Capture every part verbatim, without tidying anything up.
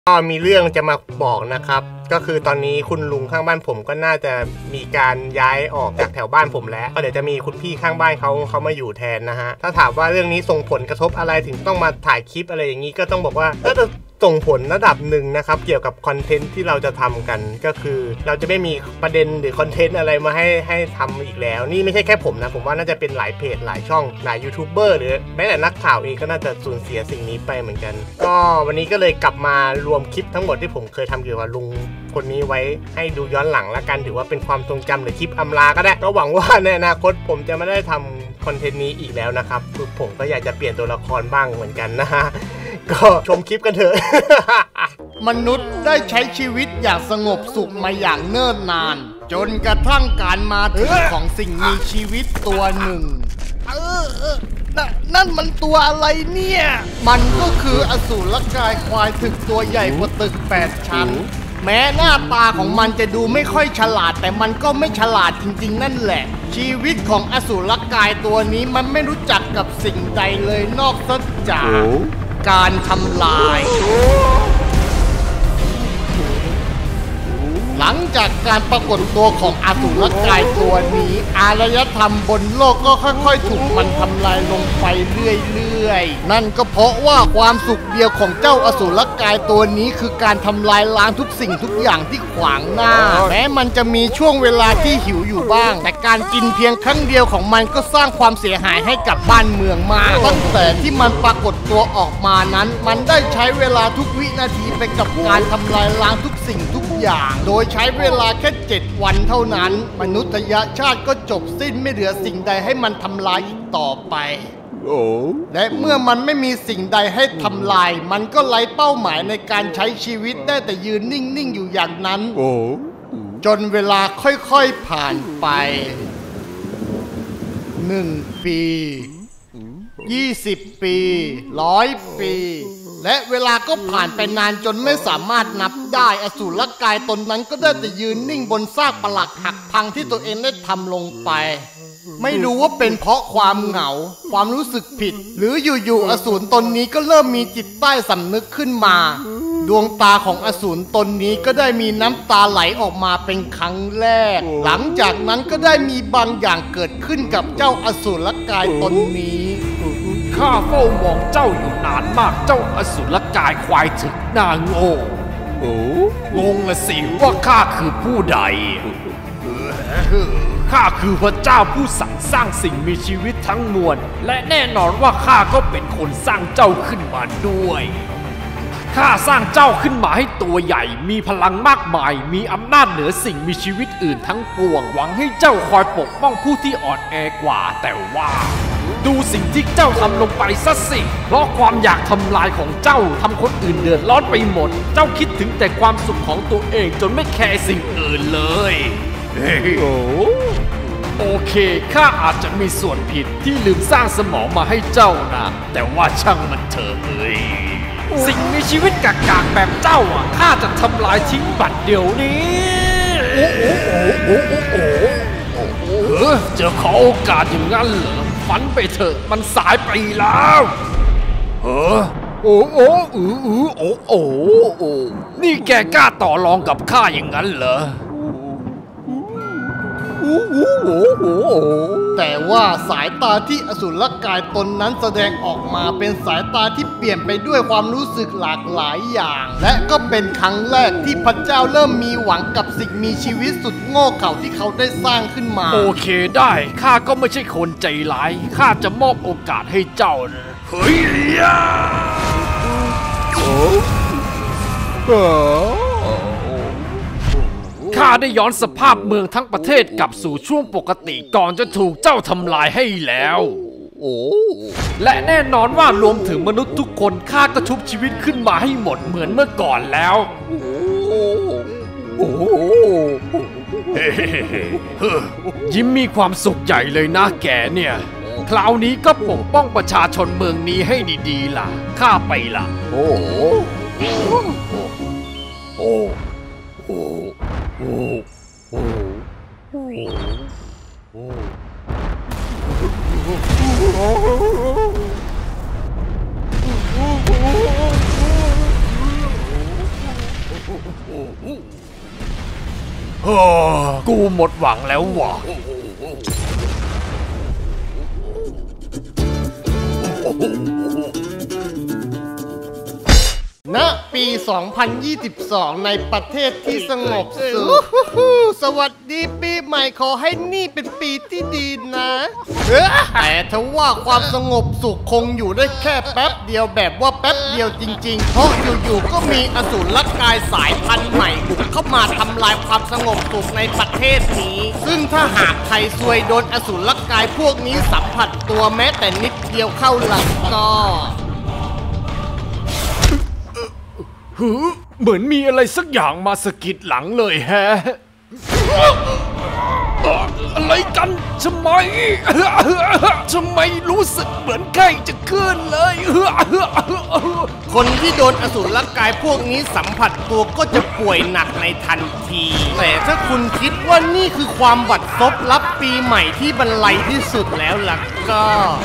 ก็มีเรื่องจะมาบอกนะครับก็คือตอนนี้คุณลุงข้างบ้านผมก็น่าจะมีการย้ายออกจากแถวบ้านผมแล้วก็เดี๋ยวจะมีคุณพี่ข้างบ้านเขาเขามาอยู่แทนนะฮะถ้าถามว่าเรื่องนี้ส่งผลกระทบอะไรถึงต้องมาถ่ายคลิปอะไรอย่างนี้ก็ต้องบอกว่าก็จะส่งผลระดับหนึ่งนะครับเกี่ยวกับคอนเทนต์ที่เราจะทำกันก็คือเราจะไม่มีประเด็นหรือคอนเทนต์อะไรมาให้ให้ทำอีกแล้วนี่ไม่ใช่แค่ผมนะผมว่าน่าจะเป็นหลายเพจหลายช่องหลายยูทูบเบอร์หรือแม้แต่นักข่าวเองก็น่าจะสูญเสียสิ่งนี้ไปเหมือนกันก็วันนี้ก็เลยกลับมารวมคลิปทั้งหมดที่ผมเคยทำเกี่ยวกับลุงคนนี้ไว้ให้ดูย้อนหลังละกันถือว่าเป็นความทรงจำหรือคลิปอำลาก็ได้ก็หวังว่าในอนาคตผมจะไม่ได้ทำคอนเทนต์นี้อีกแล้วนะครับคือผมก็อยากจะเปลี่ยนตัวละครบ้างเหมือนกันนะฮะก็ชมคลิปกันเถอะมนุษย์ได้ใช้ชีวิตอย่างสงบสุขมาอย่างเนิ่นนานจนกระทั่งการมาถึงของสิ่งมีชีวิตตัวหนึ่งเออเออนั่นมันตัวอะไรเนี่ยมันก็คืออสูรกายควายถึกตัวใหญ่กว่าตึกแปดชั้นแม้หน้าตาของมันจะดูไม่ค่อยฉลาดแต่มันก็ไม่ฉลาดจริงๆนั่นแหละชีวิตของอสูรกายตัวนี้มันไม่รู้จักกับสิ่งใดเลยนอกจากการทำลายหลังจากการปรากฏตัวของอสูรกายตัวนี้อารยธรรมบนโลกก็ค่อยๆถูกมันทำลายลงไปเรื่อยๆนั่นก็เพราะว่าความสุขเดียวของเจ้าอสูรกายตัวนี้คือการทำลายล้างทุกสิ่งทุกอย่างที่ขวางหน้าแม้มันจะมีช่วงเวลาที่หิวอยู่บ้างแต่การกินเพียงครั้งเดียวของมันก็สร้างความเสียหายให้กับบ้านเมืองมากตั้งแต่ที่มันปรากฏตัวออกมานั้นมันได้ใช้เวลาทุกวินาทีไปกับการทำลายล้างทุกสิ่งทุกอย่างโดยใช้เวลาแค่เจ็ดวันเท่านั้นมนุษยชาติก็จบสิ้นไม่เหลือสิ่งใดให้มันทำลายอีกต่อไปและเมื่อมันไม่มีสิ่งใดให้ทำลายมันก็ไร้เป้าหมายในการใช้ชีวิตได้แต่ยืนนิ่งๆอยู่อย่างนั้นจนเวลาค่อยๆผ่านไปหนึ่งปียี่สิบปีร้อยปีและเวลาก็ผ่านไปนานจนไม่สามารถนับได้อสูรกายตนนั้นก็ได้แต่ยืนนิ่งบนซากปรักหักพังที่ตัวเองได้ทำลงไปไม่รู้ว่าเป็นเพราะความเหงาความรู้สึกผิดหรืออยู่ๆอสูรตนนี้ก็เริ่มมีจิตใต้สำนึกขึ้นมาดวงตาของอสูรตนนี้ก็ได้มีน้ำตาไหลออกมาเป็นครั้งแรกหลังจากนั้นก็ได้มีบางอย่างเกิดขึ้นกับเจ้าอสูรกายตนนี้ข้าเฝ้ามองเจ้าอยู่นานมากเจ้าอสูรกายควายถึกหน้าโง่งงละสิว่าข้าคือผู้ใดข้าคือพระเจ้าผู้สั่งสร้างสิ่งมีชีวิตทั้งมวลและแน่นอนว่าข้าก็เป็นคนสร้างเจ้าขึ้นมาด้วยข้าสร้างเจ้าขึ้นมาให้ตัวใหญ่มีพลังมากมายมีอำนาจเหนือสิ่งมีชีวิตอื่นทั้งปวงหวังให้เจ้าคอยปกป้องผู้ที่อ่อนแอกว่าแต่ว่าดูสิ่งที่เจ้าทำลงไปซะสิเพราะความอยากทำลายของเจ้าทำคนอื่นเดือดร้อนไปหมดเจ้าคิดถึงแต่ความสุขของตัวเองจนไม่แคร์สิ่งอื่นเลยโอเคข้าอาจจะมีส่วนผิดที่ลืมสร้างสมองมาให้เจ้านะแต่ว่าช่างมันเถอะเอ้ยสิ่งมีชีวิตกากๆแบบเจ้าอ่ะข้าจะทำลายทิ้งบัดเดี๋ยวนี้โอ้โอ้โอ้โอ้โอ้โอ้โอ้เออจะขอโอกาสอย่างนั้นเหรอฝันไปเถอะมันสายไปแล้วเออโอ้โอ้อืออือโอ้โอ้โอ้นี่แกกล้าต่อรองกับข้าอย่างนั้นเหรอแต่ว่าสายตาที่อสูรกายตนนั้นแสดงออกมาเป็นสายตาที่เปลี่ยนไปด้วยความรู้สึกหลากหลายอย่างและก็เป็นครั้งแรกที่พระเจ้าเริ่มมีหวังกับสิ่งมีชีวิตสุดโง่เขลาที่เขาได้สร้างขึ้นมาโอเคได้ข้าก็ไม่ใช่คนใจร้ายข้าจะมอบโอกาสให้เจ้านะเฮ้ยโอ้โหข้าได้ย้อนสภาพเมืองทั้งประเทศกลับสู่ช่วงปกติก่อนจะถูกเจ้าทำลายให้แล้วโอ้และแน่นอนว่ารวมถึงมนุษย์ทุกคนข้าก็ชุบชีวิตขึ้นมาให้หมดเหมือนเมื่อก่อนแล้วโอ้ยิ้มมีความสุขใหญ่เลยนะแกเนี่ยคราวนี้ก็ปกป้องประชาชนเมืองนี้ให้ดีๆล่ะข้าไปล่ะโอ้โอ้โอ้โอ้โอ้โอ้โอ้โอ้เฮ้อกูหมดหวังแล้วว่ะณ ปี สองพันยี่สิบสอง ในประเทศที่สงบสุขสวัสดีปีใหม่ขอให้นี่เป็นปีที่ดีนะแต่ถ้าว่าความสงบสุขคงอยู่ได้แค่แป๊บเดียวแบบว่าแป๊บเดียวจริงๆเพราะอยู่ๆก็มีอสูรกายสายพันธุ์ใหม่บุกเข้ามาทำลายความสงบสุขในประเทศนี้ซึ่งถ้าหากใครซวยโดนอสูรกายพวกนี้สัมผัสตัวแม้แต่นิดเดียวเข้าหลังก็เหมือนมีอะไรสักอย่างมาสะกิดหลังเลยแฮะอะไรกันทำไมทำไมรู้สึกเหมือนใกล้จะขึ้นเลยคนที่โดนอสูรกายพวกนี้สัมผัสตัวก็จะป่วยหนักในทันทีแต่ถ้าคุณคิดว่านี่คือความบัดซบรับปีใหม่ที่บรรลัยที่สุดแล้วล่ะก็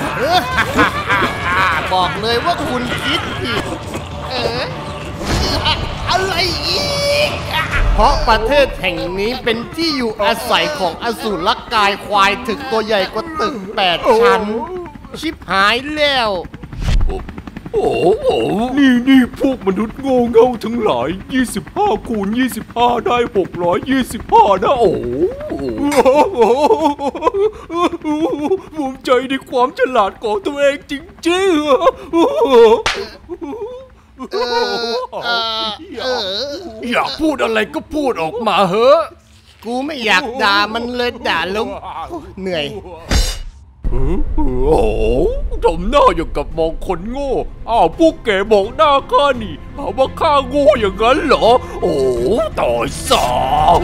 บอกเลยว่าคุณคิดผิดเอออะไรอีกเพราะประเทศแห่งนี้เป็นที่อยู่อาศัยของอสูรกายควายถึกตัวใหญ่กว่าตึกแปดชั้นชิบหายแล้วโอ้โหนี่นี่พวกมนุษย์โง่เง่าทั้งหลายยี่สิบห้าคูณยี่สิบห้าได้หกร้อยยี่สิบห้านะโอ้ภูมิใจในความฉลาดของตัวเองจริงๆอยากพูดอะไรก็พูดออกมาเฮ้กูไม่อยากด่ามันเลยด่าลงเหนื่อยโอ้โหทำหน้าอย่างกับมองคนโง่อ้าวพวกแกมองหน้าข้านี่หาว่าข้าโง่อย่างนั้นเหรอโอ้ต่อยสาว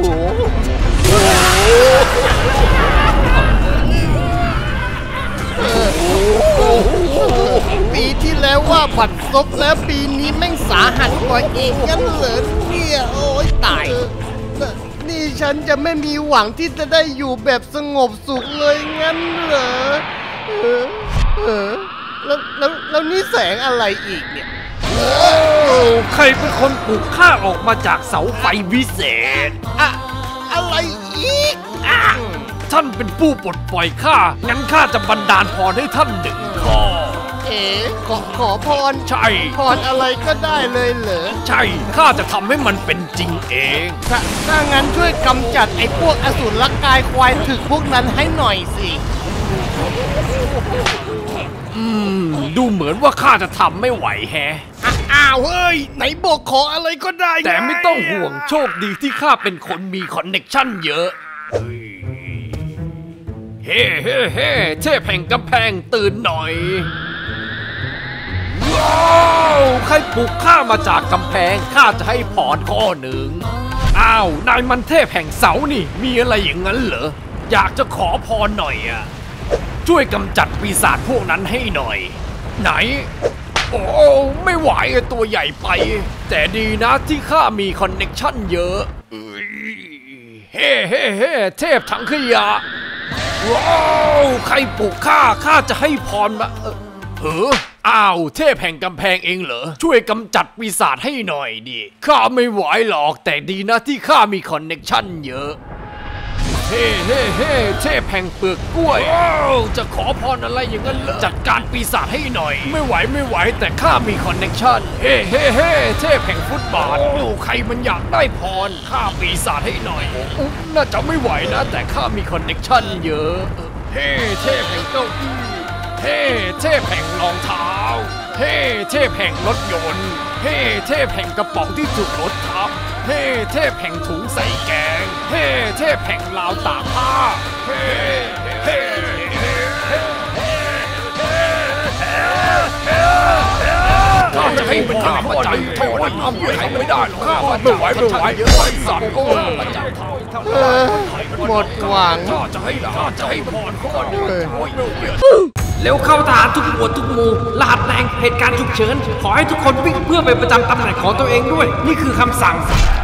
ปีที่แล้วว่าบัดซบแล้วปีนี้แม่งสาหัสกว่าอีกงั้นเหรอเนี่ยโอ้ยตายนี่ฉันจะไม่มีหวังที่จะได้อยู่แบบสงบสุขเลยงั้นเหรอเออเออแล้วแล้วแล้วนี่แสงอะไรอีกเนี่ยใครเป็นคนปลุกข้าออกมาจากเสาไฟวิเศษอะอะไรอีกอ่ะท่านเป็นผู้ปลดปล่อยข้างั้นข้าจะบันดาลพรให้ท่านหนึ่งข้อเอ๋ขอขอพรใช่พรอะไรก็ได้เลยเหรอใช่ข้าจะทำให้มันเป็นจริงเองถ้างั้นช่วยกำจัดไอ้พวกอสูรกายควายถึกพวกนั้นให้หน่อยสิอืมดูเหมือนว่าข้าจะทำไม่ไหวแฮะอ้าวเฮ้ยไหนบอกขออะไรก็ได้แต่ไม่ต้องห่วงโชคดีที่ข้าเป็นคนมีคอนเนคชั่นเยอะเฮ้เฮ้เฮ้เทพแห่งกำแพงตื่นหน่อยว้าวใครปลุกข้ามาจากกำแพงข้าจะให้พรข้อหนึ่งอ้าวนายมันเทพแห่งเสานี่มีอะไรอย่างนั้นเหรออยากจะขอพรหน่อยอ่ะช่วยกำจัดปีศาจพวกนั้นให้หน่อยไหนโอ้ไม่ไหวตัวใหญ่ไปแต่ดีนะที่ข้ามีคอนเนคชั่นเยอะเฮ้เฮ้เฮ้เทพถังขยะว้าวใครปลุกข้าข้าจะให้พรมาเอออ้าวเทพแห่งกำแพงเองเหรอช่วยกำจัดปีศาจให้หน่อยดิข้าไม่ไหวหรอกแต่ดีนะที่ข้ามีคอนเนคชั่นเยอะเฮ้เฮ้เฮ้เทพแห่งเปลือกกล้วยว้าวจะขอพรอะไรอย่างนั้นเหรอจัดการปีศาจให้หน่อยไม่ไหวไม่ไหวแต่ข้ามีคอนเนคชั่นเฮ้เฮ้เฮ้เทพแห่งฟุตบาทโอ้ใครมันอยากได้พรข้าปีศาจให้หน่อยน่าจะไม่ไหวนะแต่ข้ามีคอนเนคชั่นเยอะเฮ้เทพแห่งเก้าอี้เฮ้เทพแห่งรองเท้าเฮ้เทพแห่งรถยนต์เฮ้เทพแห่งกระป๋องที่ถูกรถทับเฮ้เทพแห่งถุงใส่แกงเฮ้เทพแห่งราวตากผ้าเฮ้เฮ้ข้าจะให้มันข้ามาใจเท่าไหร่ทำให้ไม่ได้หรอกข้าไม่ไหวไม่ไหวไอ้สัตว์โอ้หมดหวังข้าจะให้ข้าจะให้พรก่อนเร็วเข้าทหารทุกหมวดทุกหมู่รหัสแดงเหตุการณ์ฉุกเฉินขอให้ทุกคนวิ่งเพื่อไปประจำตำแหน่งของตัวเองด้วยนี่คือคำสั่ง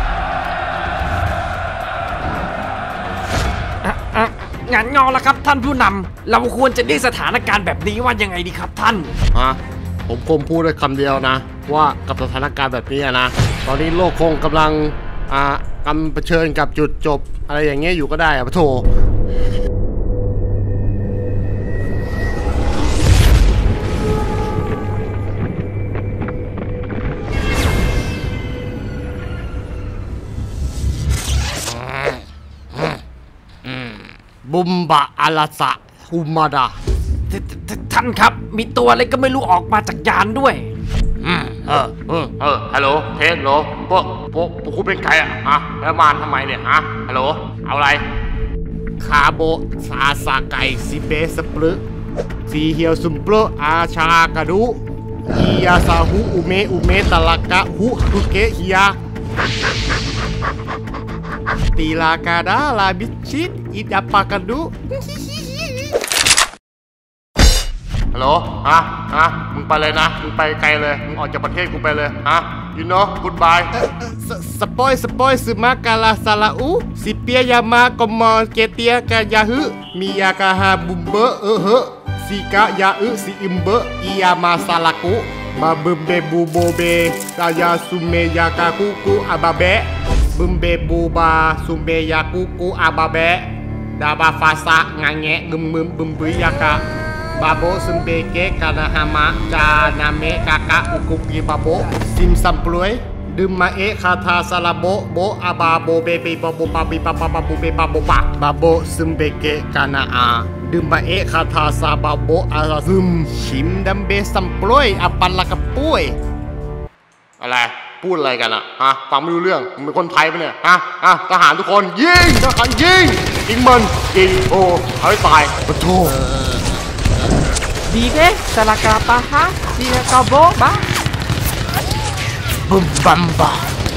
งั้นงอแล้วครับท่านผู้นำเราควรจะได้สถานการณ์แบบนี้ว่ายังไงดีครับท่านฮะผมคงพูดได้คำเดียวนะว่ากับสถานการณ์แบบนี้นะตอนนี้โลกคงกำลังอ่ากำเผชิญกับจุดจบอะไรอย่างเงี้ยอยู่ก็ได้อะปะโถบุมบะอาลาสะอุมาดาท่านครับมีตัวอะไรก็ไม่รู้ออกมาจากยานด้วยอืมเออเออเออฮัลโหลเทสโหลพวกพวกพวกคุณเป็นใครอะฮะแล้วมาทำไมเนี่ยฮะฮัลโหลเอาอะไรคาโบซาซาไกซิเบสปลึซีเฮียวซุมเปลอาชากาดุอียาซาหุอุเมอุเมตะลากะหุตุเกะฮิยาตีลากาดาลาบิชิตอิดาปากาดุฮัลโหลฮะฮะมึงไปเลยนะมึงไปไกลเลยมึงออกจากประเทศกูไปเลยฮะยูโน่กูดบายสปอยสปอยซึมากาลาซาลาอูสิเปียยามากมอเกเตียกายาฮึมียากาฮาบุมเบอเออเฮสิกะยาอึสิอิมเบออียามาซาลากุมาบึมเบบูโบเบตายาซุเมยากาคุกุอาบาเบะบึมเบบูบาซุเมยาคุกุอาบาเบะดาบาฟาซะงางแงะกึมมึมบึมบุยยากาบาโบซึมเบเกะกานาฮามะจานาเมะกากะอุกุกิบาโบซิมซัมปลวยดึมมาเอะคาทาซาลาโบโบอาบาโบเบเบบาโบปาบิปาปาบาโบเบบาโบปะบาโบซึมเบเกะกานาอาดึมมาเอะคาทาซาบาโบอาซึมชิมดัมเบซัมปลวยอาปันละกะปุ้ยอะไรพูดอะไรกันอะฮะฟังไม่รู้เรื่องมึงเป็นคนไทยปะเนี่ยฮะฮะทหารทุกคนยิงทหารยิงยิงมันยิงโอ้เอาให้ตายปะโถ Vive la capaja, vive cabo, va. Bum bum ba.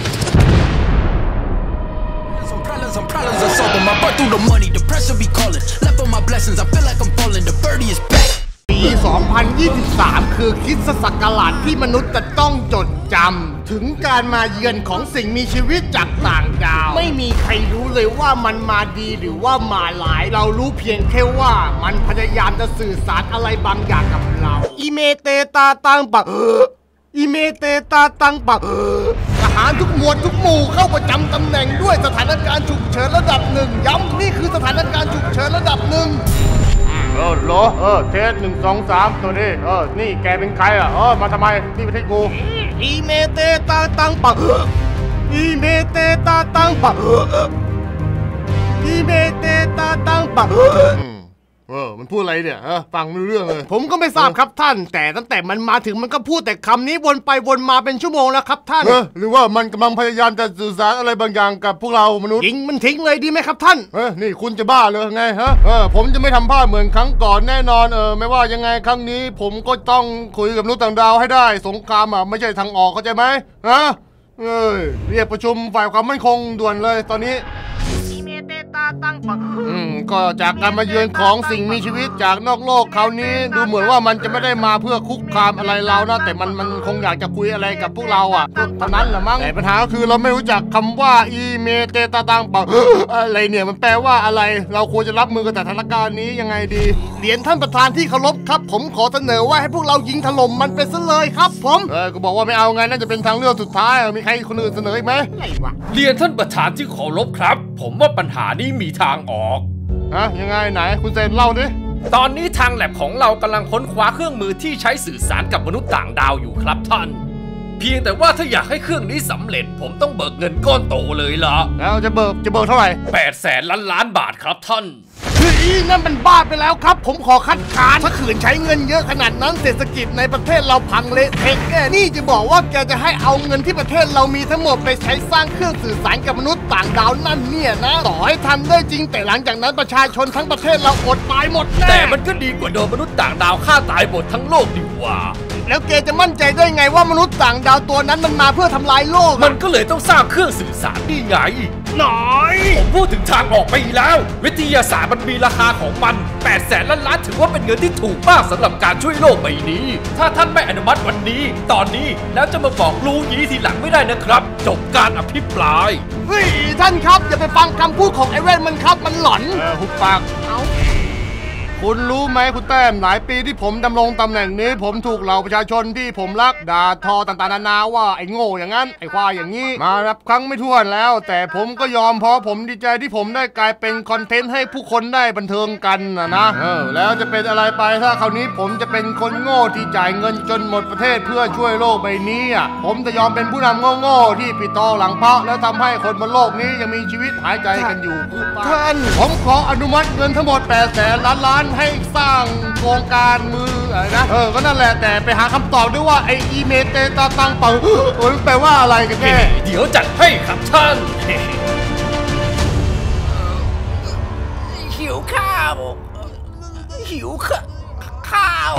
Some problems, some problems are solving. My butt through the money, the pressure be calling. Left on my blessings, I feel like I'm falling. The birdie is back. ปีสองพันยี่สิบสามคือคริสตศักราชที่มนุษย์จะต้องจดจำถึงการมาเยือนของสิ่งมีชีวิตจากต่างดาวไม่มีใครรู้เลยว่ามันมาดีหรือว่ามาร้ายเรารู้เพียงแค่ว่ามันพยายามจะสื่อสารอะไรบางอย่างกับเราอีเมเตตาตังปะอีเมเตตาตังปะทหารทุกหมวดทุกหมู่เข้าประจำตำแหน่งด้วยสถานการณ์ฉุกเฉินระดับหนึ่งย้ำนี่คือสถานการณ์ฉุกเฉินระดับหนึ่งเออโหลเออเทสหนึ่งสองสามตัวนี้เออนี่แกเป็นใครอ่ะเออมาทำไมที่ประเทศกูอีเมเตตาตังปะอีเมเตตาตังปะอีเมเตตาตังปะเออมันพูดอะไรเนี่ยฮะฟังไม่รู้เรื่องเลยผมก็ไม่ทราบครับท่านแต่ตั้งแต่มันมาถึงมันก็พูดแต่คำนี้วนไปวนมาเป็นชั่วโมงแล้วครับท่านหรือว่ามันกำลังพยายามจะสื่อสารอะไรบางอย่างกับพวกเรามนุษย์ยิงมันทิ้งเลยดีไหมครับท่านเออนี่คุณจะบ้าเลยไงฮะเออผมจะไม่ทำพลาดเหมือนครั้งก่อนแน่นอนเออไม่ว่ายังไงครั้งนี้ผมก็ต้องคุยกับมนุษย์ต่างดาวให้ได้สงครามอ่ะไม่ใช่ทางออกเข้าใจไหมฮะเออเรียกประชุมฝ่ายความมั่นคงด่วนเลยตอนนี้อืมก็จากการมาเยือนของสิ่งมีชีวิตจากนอกโลกคราวนี้ดูเหมือนว่ามันจะไม่ได้มาเพื่อคุกคามอะไรเรานะแต่มันมันคงอยากจะคุยอะไรกับพวกเราอ่ะเท่านั้นแหละมั้งแต่ปัญหาคือเราไม่รู้จักคำว่าอีเมเตตาตังปะอะไรเนี่ยมันแปลว่าอะไรเราควรจะรับมือกับสถานการณ์นี้ยังไงดีเหรียญท่านประธานที่เคารพครับผมขอเสนอว่าให้พวกเรายิงถล่มมันไปซะเลยครับผมเออก็บอกว่าไม่เอาไงน่าจะเป็นทางเลือกสุดท้ายมีใครคนอื่นเสนออีกไหมอะไรวะเรียนท่านประธานที่เคารพครับผมว่าปัญหานี้มีทางออกฮะยังไงไหนคุณเซนเล่าดิตอนนี้ทางแลบของเรากำลังค้นคว้าเครื่องมือที่ใช้สื่อสารกับมนุษย์ต่างดาวอยู่ครับท่านเพียงแต่ว่าถ้าอยากให้เครื่องนี้สำเร็จผมต้องเบิกเงินก้อนโตเลยล่ะแล้วจะเบิกจะเบิกเท่าไหร่แปดแสนล้านล้านบาทครับท่านเฮ้ยนั่นมันบ้าไปแล้วครับผมขอคัดค้านถ้าขืนใช้เงินเยอะขนาดนั้นเศรษฐกิจในประเทศเราพังเละเทะแน่นี่จะบอกว่าแกจะให้เอาเงินที่ประเทศเรามีทั้งหมดไปใช้สร้างเครื่องสื่อสารกับมนุษย์ต่างดาวนั่นเนี่ยนะต่อให้ทำได้จริงแต่หลังจากนั้นประชาชนทั้งประเทศเราอดตายหมดแน่แต่มันก็ดีกว่าโดนมนุษย์ต่างดาวฆ่าตายหมดทั้งโลกดีกว่าแล้วแกจะมั่นใจได้ไงว่ามนุษย์ต่างดาวตัวนั้นมันมาเพื่อทำลายโลกมันก็เลยต้องสร้างเครื่องสื่อสารนี่ไงหน่อยผมพูดถึงทางออกไปแล้ววิทยาศาสตร์มันมีราคาของมันแปดแสนล้านล้านถือว่าเป็นเงินที่ถูกมากสำหรับการช่วยโลกใบนี้ถ้าท่านไม่อนุมัติวันนี้ตอนนี้แล้วจะมาบอกรู้ยี้ทีหลังไม่ได้นะครับจบการอภิปรายเฮ้ยท่านครับอย่าไปฟังคำพูดของไอ้เว้นมันครับมันหลอนเออหุบปากเอาผคุณรู้ไหมคุณแต้มหลายปีที่ผมดำรงตำแหน่งนี้ผมถูกเหล่าประชาชนที่ผมรักด่าทอต่างๆนานาว่าไอ้โง่อย่างนั้นไอ้ควายอย่างนี้มานับครั้งไม่ถ้วนแล้วแต่ผมก็ยอมเพราะผมดีใจที่ผมได้กลายเป็นคอนเทนต์ให้ผู้คนได้บันเทิงกันนะนะเออแล้วจะเป็นอะไรไปถ้าคราวนี้ผมจะเป็นคนโง่ที่จ่ายเงินจนหมดประเทศเพื่อช่วยโลกใบนี้อ่ะผมจะยอมเป็นผู้นำโง่ๆที่ปิดตอหลังพระแล้วทำให้คนบนโลกนี้ยังมีชีวิตหายใจกันอยู่ท่านผมขออนุมัติเงินทั้งหมดแปดแสนล้านล้านให้สร้างโครงการมืออะไรนะเออก็นั่นแหละแต่ไปหาคำตอบด้วยว่าไออีเมเตตาตังเปล่ามันแปลว่าอะไรกันแน่เดี๋ยวจัดให้ครับท่านหิวข้าวหิวข้าวข้าว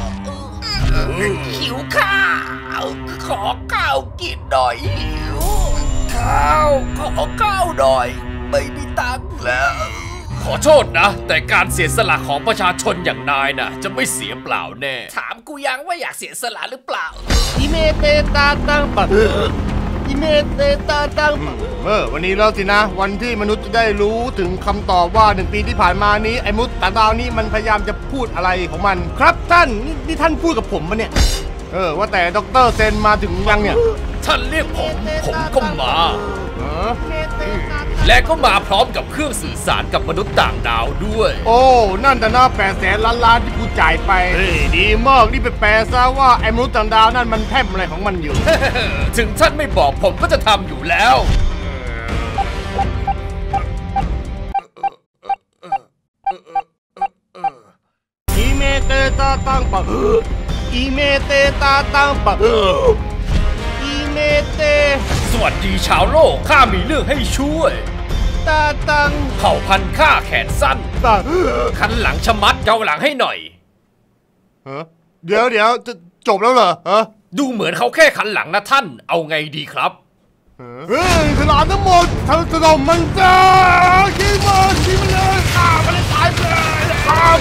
หิวข้าวขอข้าวกินหน่อยหิวข้าวขอข้าวหน่อยไม่มีตังค์แล้วขอโทษนะแต่การเสียสละของประชาชนอย่างนายน่ะจะไม่เสียเปล่าแน่ถามกูยังว่าอยากเสียสละหรือเปล่าอีเมเตตาตังปักอีเมเตตาตังเออวันนี้แล้วสินะวันที่มนุษย์จะได้รู้ถึงคำตอบว่าหนึ่งปีที่ผ่านมานี้ไอ้มนุษย์ต่างดาวนี้มันพยายามจะพูดอะไรของมันครับท่านนี่นี่ท่านพูดกับผมปะเนี่ยเออว่าแต่ด็อกเตอร์เซนมาถึงยังเนี่ยท่านเรียกผมผมก็มาและก็มาพร้อมกับเครื่องสื่อสารกับมนุษย์ต่างดาวด้วยโอ้นั่นแต่น่าแปดแสนล้านล้านที่กูจ่ายไปเฮ้ยดีมากนี่ไปแปลซะว่าไอ้มนุษย์ต่างดาวนั่นมันแพร่มอะไรของมันอยู่ถึงท่านไม่บอกผมก็จะทำอยู่แล้วอีเมเตตาตังปะอีเมเตตาตังปะอีเมเตสวัสดีชาวโลกข้ามีเรื่องให้ช่วยตาตังเผ่าพันธุ์ข้าแขนสั้นคันหลังชะมัดเกาหลังให้หน่อยเดี๋ยวเดี๋ยวจะจบแล้วเหรอดูเหมือนเขาแค่คันหลังนะท่านเอาไงดีครับเฮ้ยขนาดทั้งหมดทั้งสนมมันจะกินมันกินมันเลยฆ่ามันเลยตายเลยฆ่า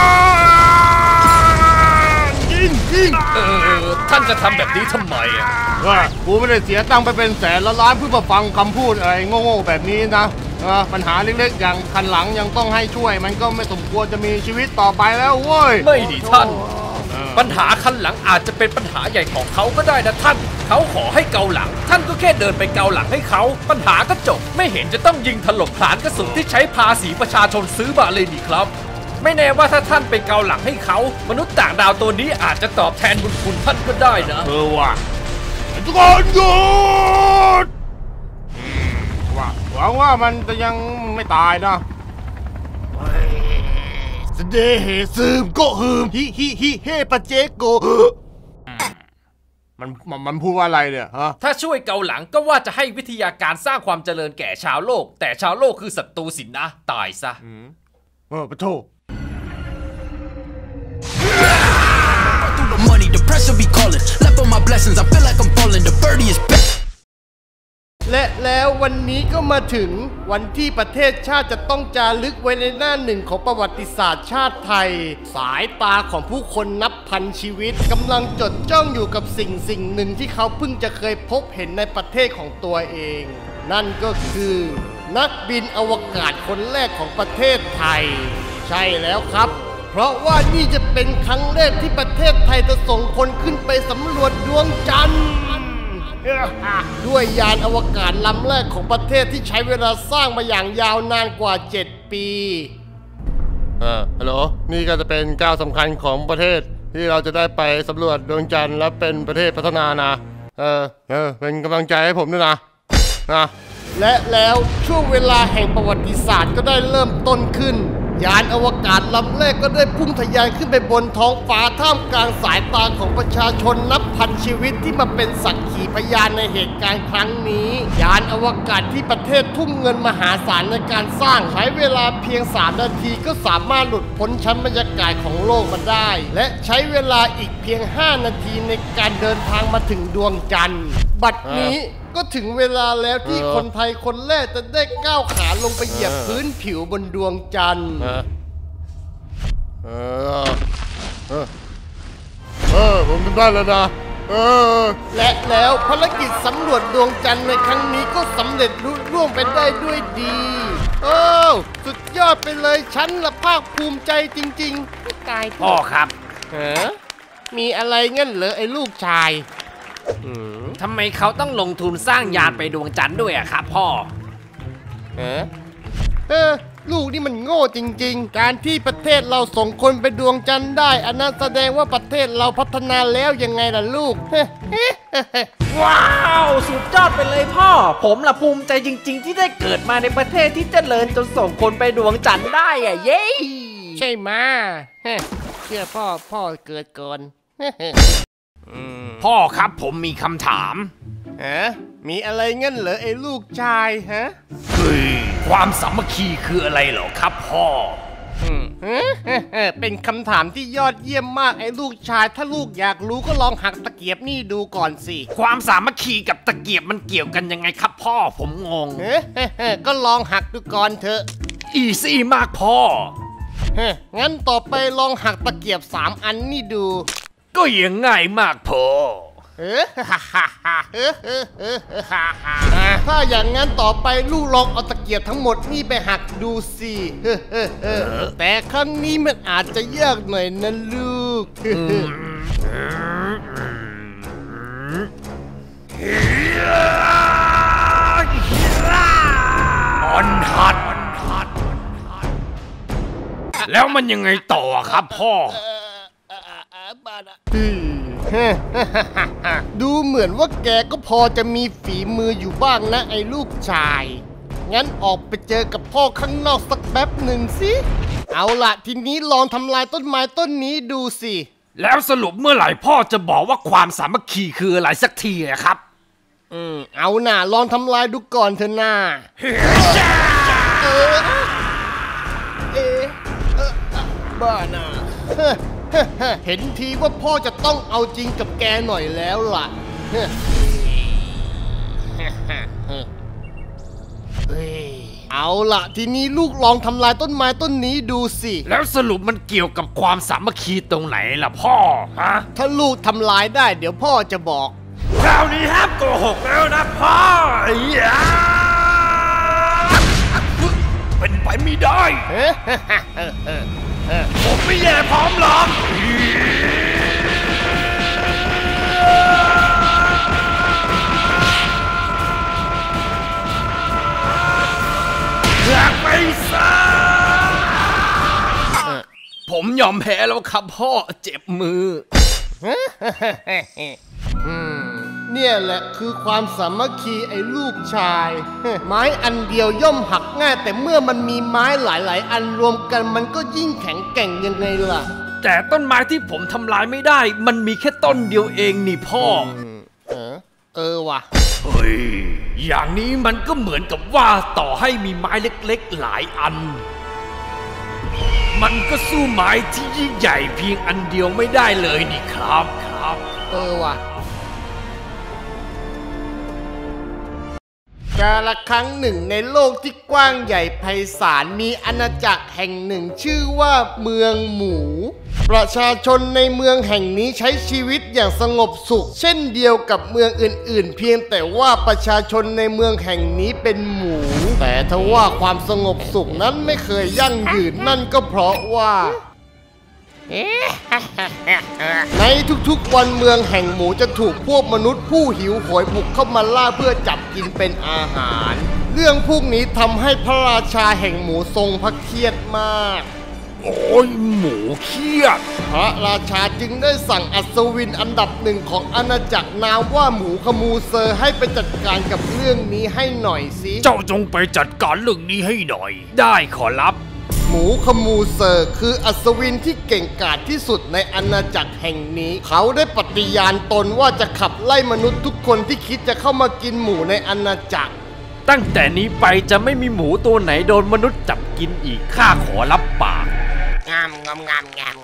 มันกินกินเออท่านจะทำแบบนี้ทำไมอ่ะว่ากูไม่ได้เสียตังค์ไปเป็นแสนล้านเพื่อมาฟังคำพูดอะไรโง่ๆแบบนี้นะปัญหาเล็กๆอย่างคันหลังยังต้องให้ช่วยมันก็ไม่สมควรจะมีชีวิตต่อไปแล้วเว้ยไม่ดีท่านปัญหาคันหลังอาจจะเป็นปัญหาใหญ่ของเขาก็ได้นะท่านเขาขอให้เกาหลังท่านก็แค่เดินไปเกาหลังให้เขาปัญหาก็จบไม่เห็นจะต้องยิงถล่มฐานกระสุนที่ใช้ภาษีประชาชนซื้อมาเลยนี่ครับไม่แน่ว่าถ้าท่านไปเกาหลังให้เขามนุษย์ต่างดาวตัวนี้อาจจะตอบแทนบุญคุณท่านก็ได้นะเออว่ะทุกคนหยุดว่าหวังว่ามันจะยังไม่ตายนะสเดเฮซึมโกฮึมฮิฮิฮิเฮปะเจโกมันมันพูดว่าอะไรเนี่ยฮะถ้าช่วยเกาหลังก็ว่าจะให้วิทยาการสร้างความเจริญแก่ชาวโลกแต่ชาวโลกคือศัตรูสินนะตายซะเออปะโถ Money, the pressure be calling. Left on my blessings, I feel like I'm falling. The birdie is back. และแล้ววันนี้ก็มาถึงวันที่ประเทศชาติจะต้องจารึกไว้ในหน้าหนึ่งของประวัติศาสตร์ชาติไทยสายตาของผู้คนนับพันชีวิตกำลังจดจ้องอยู่กับสิ่งสิ่งหนึ่งที่เขาเพิ่งจะเคยพบเห็นในประเทศของตัวเองนั่นก็คือนักบินอวกาศคนแรกของประเทศไทยใช่แล้วครับเพราะว่านี่จะเป็นครั้งแรกที่ประเทศไทยจะส่งคนขึ้นไปสำรวจดวงจันทร์ด้วยยานอวกาศลำแรกของประเทศที่ใช้เวลาสร้างมาอย่างยาวนานกว่าเจ็ดปีเออฮัลโหลนี่ก็จะเป็นก้าวสำคัญของประเทศที่เราจะได้ไปสำรวจดวงจันทร์และเป็นประเทศพัฒนานะเออเออเป็นกำลังใจให้ผมด้วยนะนะและแล้วช่วงเวลาแห่งประวัติศาสตร์ก็ได้เริ่มต้นขึ้นยานอวกาศลำแรกก็ได้พุ่งทะยานขึ้นไปบนท้องฟ้าท่ามกลางสายตาของประชาชนนับพันชีวิตที่มาเป็นสักขีพยานในเหตุการณ์ครั้งนี้ยานอวกาศที่ประเทศทุ่มเงินมหาศาลในการสร้างใช้เวลาเพียงสามนาทีก็สามารถหลุดพ้นชั้นบรรยากาศของโลกมาได้และใช้เวลาอีกเพียงห้านาทีในการเดินทางมาถึงดวงจันทร์บัดนี้ก็ถึงเวลาแล้วที่คนไทยคนแรกจะได้ก้าวขาลงไปเหยียบพื้นผิวบนดวงจันทร์เออเออผมทำได้แล้วนะเอเออและแล้วภารกิจสำรวจดวงจันทร์ในครั้งนี้ก็สำเร็จลุล่วงไปได้ด้วยดีโอ้สุดยอดไปเลยฉันละภาคภูมิใจจริงๆตายพ่อครับเออมีอะไรงั้นเหรอไอ้ลูกชายทำไมเขาต้องลงทุนสร้างยานไปดวงจันทร์ด้วยอะครับพ่อเออเออลูกนี่มันโง่จริงๆการที่ประเทศเราส่งคนไปดวงจันทร์ได้อันนั้นแสดงว่าประเทศเราพัฒนาแล้วยังไงล่ะลูกว้าวสุดยอดไปเลยพ่อผมละภูมิใจจริงๆที่ได้เกิดมาในประเทศที่เจริญจนส่งคนไปดวงจันทร์ได้อะเย้ใช่ไหมเชื่อพ่อพ่อเกิดก่อนพ่อครับผมมีคำถามฮะมีอะไรงั้นเหรอไอ้ลูกชายฮะเฮ้ยความสามัคคีคืออะไรเหรอครับพ่อเป็นคำถามที่ยอดเยี่ยมมากไอ้ลูกชายถ้าลูกอยากรู้ก็ลองหักตะเกียบนี่ดูก่อนสิความสามัคคีกับตะเกียบมันเกี่ยวกันยังไงครับพ่อผมงงก็ลองหักดูก่อนเถอะอีซี่มากพ่องั้นต่อไปลองหักตะเกียบสามอันนี่ดูก็ยังง่ายมากพอถ้าอย่างนั้นต่อไปลูกลองเอาตะเกียบทั้งหมดนี่ไปหักดูสิแต่ครั้งนี้มันอาจจะยากหน่อยนะลูกอ่อนหัดแล้วมันยังไงต่อครับพ่อดูเหมือนว่าแกก็พอจะมีฝีมืออยู่บ้างนะไอ้ลูกชายงั้นออกไปเจอกับพ่อข้างนอกสักแป๊บหนึ่งสิเอาล่ะทีนี้ลองทำลายต้นไม้ต้นนี้ดูสิแล้วสรุปเมื่อไหร่พ่อจะบอกว่าความสามัคคีคืออะไรสักทีครับอืมเอาหน่าลองทำลายดูก่อนเถอะนะเออเออบ้าน่ะเห็นทีว่าพ่อจะต้องเอาจริงกับแกหน่อยแล้วล่ะเอาล่ะทีนี้ลูกลองทำลายต้นไม้ต้นนี้ดูสิแล้วสรุปมันเกี่ยวกับความสามัคคีตรงไหนล่ะพ่อฮะถ้าลูกทำลายได้เดี๋ยวพ่อจะบอกคราวนี้ห้ามโกหกแล้วนะพ่อเป็นไปไม่ได้ผมไม่แย่พร้อมหรอกอยากไปซะผมยอมแพ้แล้วครับพ่อเจ็บมือเนี่ยแหละคือความสามัคคีไอ้ลูกชายไม้อันเดียวย่อมหักง่ายแต่เมื่อมันมีไม้หลายๆอันรวมกันมันก็ยิ่งแข็งแกร่งยังไงล่ะแต่ต้นไม้ที่ผมทำลายไม่ได้มันมีแค่ต้นเดียวเองนี่พ่อเออเออว่ะเฮ้ยอย่างนี้มันก็เหมือนกับว่าต่อให้มีไม้เล็กๆหลายอันมันก็สู้ไม้ที่ยิ่งใหญ่เพียงอันเดียวไม่ได้เลยนี่ครับครับเออว่ะกาลครั้งหนึ่งในโลกที่กว้างใหญ่ไพศาลมีอาณาจักรแห่งหนึ่งชื่อว่าเมืองหมูประชาชนในเมืองแห่งนี้ใช้ชีวิตอย่างสงบสุขเช่นเดียวกับเมืองอื่นๆเพียงแต่ว่าประชาชนในเมืองแห่งนี้เป็นหมูแต่ทว่าความสงบสุขนั้นไม่เคยยั่งยืนนั่นก็เพราะว่าในทุกๆวันเมืองแห่งหมูจะถูกพวกมนุษย์ผู้หิวโหยบุกเข้ามาล่าเพื่อจับกินเป็นอาหารเรื่องพวกนี้ทำให้พระราชาแห่งหมูทรงพระเครียดมากโอ้ยหมูเครียดพระราชาจึงได้สั่งอัศวินอันดับหนึ่งของอาณาจักรนามว่าหมูขมูเซอร์ให้ไปจัดการกับเรื่องนี้ให้หน่อยสิเจ้าจงไปจัดการเรื่องนี้ให้หน่อยได้ขอรับหมูขมูเซอร์คืออัศวินที่เก่งกาจที่สุดในอาณาจักรแห่งนี้เขาได้ปฏิญาณตนว่าจะขับไล่มนุษย์ทุกคนที่คิดจะเข้ามากินหมูในอาณาจักรตั้งแต่นี้ไปจะไม่มีหมูตัวไหนโดนมนุษย์จับกินอีกข้าขอรับปากงามงามงามงาม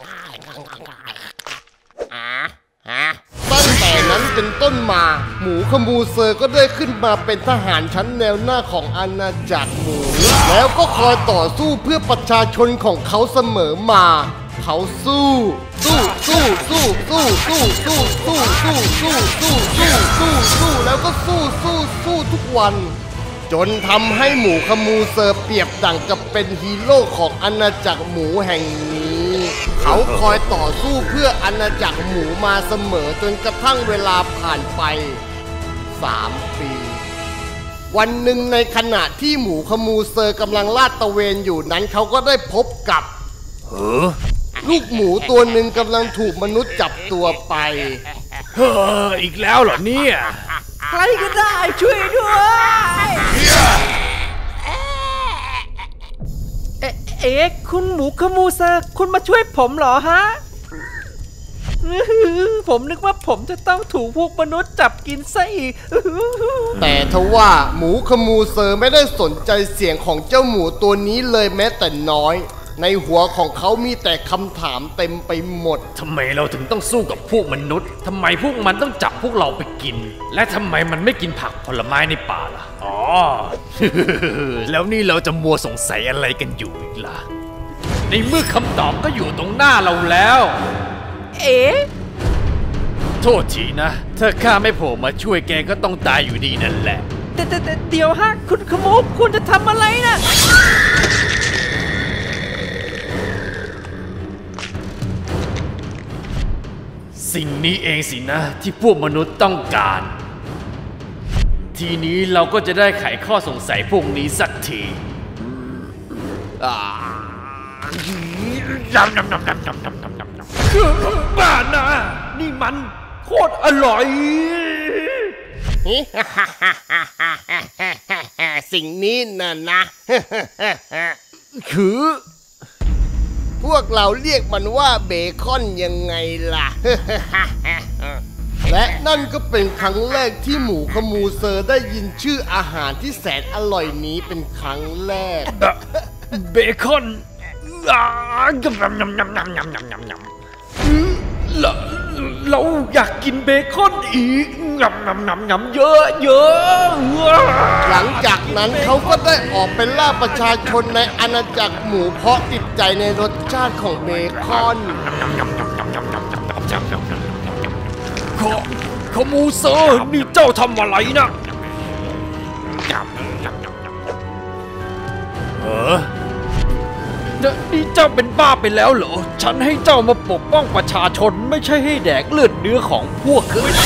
อ่าฮะตั้งแต่นั้นเป็นต้นมาหมูขมูเซอร์ก็ได้ขึ้นมาเป็นทหารชั้นแนวหน้าของอาณาจักรหมูแล้วก็คอยต่อสู้เพื่อประชาชนของเขาเสมอมาเขาสู้สู้สู้สู้สู้สู้สู้สู้สู้สู้สู้สู้สู้สู้แล้วก็สู้สู้สู้ทุกวันจนทำให้หมูขมูเซอร์เปรียบดั่งกับเป็นฮีโร่ของอาณาจักรหมูแห่งนี้เขาคอยต่อสู้เพื่ออาณาจักรหมูมาเสมอจนกระทั่งเวลาผ่านไปสามปีวันหนึ่งในขณะที่หมูขมูเซอร์กำลังลาดตระเวนอยู่นั้นเขาก็ได้พบกับเฮ้อลูกหมูตัวหนึ่งกำลังถูกมนุษย์จับตัวไปเฮ้ออีกแล้วเหรอเนี่ยใครก็ได้ช่วยด้วยเอ๊ะเอ๊ะคุณหมูขมูเซอร์คุณมาช่วยผมเหรอฮะผมนึกว่าผมจะต้องถูกพวกมนุษย์จับกินซะอีกแต่ทว่าหมูขมูเซอร์ไม่ได้สนใจเสียงของเจ้าหมูตัวนี้เลยแม้แต่น้อยในหัวของเขามีแต่คำถามเต็มไปหมดทำไมเราถึงต้องสู้กับพวกมนุษย์ทำไมพวกมันต้องจับพวกเราไปกินและทำไมมันไม่กินผักผลไม้ในป่าล่ะอ๋อ แล้วนี่เราจะมัวสงสัยอะไรกันอยู่อีกล่ะในเมื่อคำตอบก็อยู่ตรงหน้าเราแล้วเอ๊ะโทษทีนะถ้าข้าไม่โผล่มาช่วยแกก็ต้องตายอยู่ดีนั่นแหละแต่แต่แต่เดี๋ยวฮะคุณขมูคุณจะทำอะไรนะสิ่งนี้เองสินะที่พวกมนุษย์ต้องการทีนี้เราก็จะได้ไขข้อสงสัยพวกนี้สักทียำยำยำยำยำยำยำยำบ้านะนี่มันโคตรอร่อยสิ่งนี้น่ะนะคือพวกเราเรียกมันว่าเบคอนยังไงล่ะ และนั่นก็เป็นครั้งแรกที่หมูขมูเซอร์ได้ยินชื่ออาหารที่แสนอร่อยนี้เป็นครั้งแรกเบคอนยำยำยำยำยำยำยำยำยำเราเราอยากกินเบคอนอีกยำยำยำยำเยอะเยอะหลังจากนั้นเขาก็ได้ออกไปล่าประชาชนในอาณาจักรหมูเพราะติดใจในรสชาติของเบคอนขอขมูเซอร์นี่เจ้าทำอะไรนะเออนี่เจ้าเป็นบ้าไปแล้วเหรอฉันให้เจ้ามาปกป้องประชาชนไม่ใช่ให้แดกเลือดเนื้อของพวกเกิด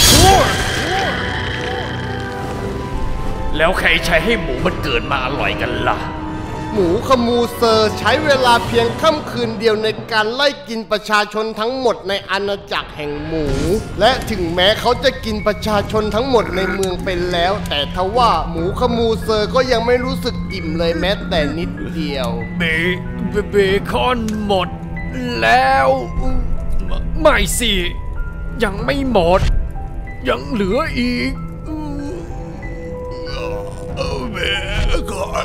แล้วใครใช้ให้หมูมันเกิดมาอร่อยกันล่ะหมูขมูเซอร์ใช้เวลาเพียงค่ำคืนเดียวในการไล่กินประชาชนทั้งหมดในอาณาจักรแห่งหมูและถึงแม้เขาจะกินประชาชนทั้งหมดในเมืองไปแล้วแต่ทว่าหมูขมูเซอร์ก็ยังไม่รู้สึกอิ่มเลยแม้แต่นิดเดียวเบเบคอนหมดแล้วไม่สิยังไม่หมดยังเหลืออีกเบคอน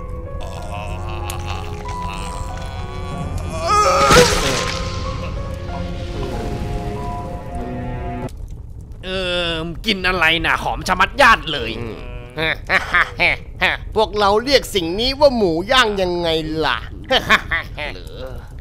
เออกินอะไรนะหอมชะมัดญาติเลยพวกเราเรียกสิ่งนี้ว่าหมูย่างยังไงล่ะ